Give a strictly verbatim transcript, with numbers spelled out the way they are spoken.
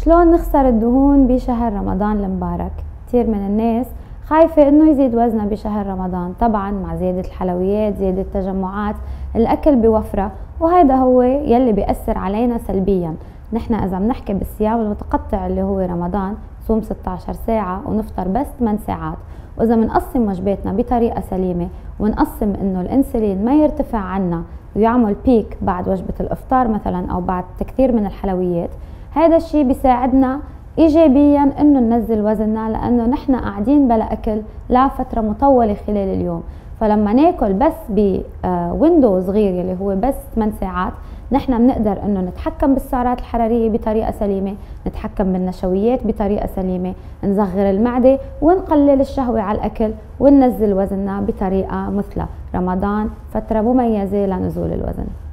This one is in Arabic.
شلون نخسر الدهون بشهر رمضان المبارك؟ كثير من الناس خايفة انه يزيد وزنها بشهر رمضان، طبعا مع زيادة الحلويات، زيادة التجمعات، الاكل بوفرة، وهذا هو يلي بيأثر علينا سلبيا. نحن اذا بنحكي بالصيام المتقطع اللي هو رمضان، صوم ستة عشر ساعة ونفطر بس ثمان ساعات، واذا بنقسم وجباتنا بطريقة سليمة ونقسم انه الانسولين ما يرتفع عنا ويعمل بيك بعد وجبة الافطار مثلا او بعد كثير من الحلويات، هذا الشيء بيساعدنا ايجابيا انه ننزل وزننا، لانه نحن قاعدين بلا اكل لفتره مطوله خلال اليوم. فلما ناكل بس بويندو صغير يلي هو بس ثمان ساعات، نحن بنقدر انه نتحكم بالسعرات الحراريه بطريقه سليمه، نتحكم بالنشويات بطريقه سليمه، نصغر المعده ونقلل الشهوه على الاكل وننزل وزننا بطريقه مثلى. رمضان فتره مميزه لنزول الوزن.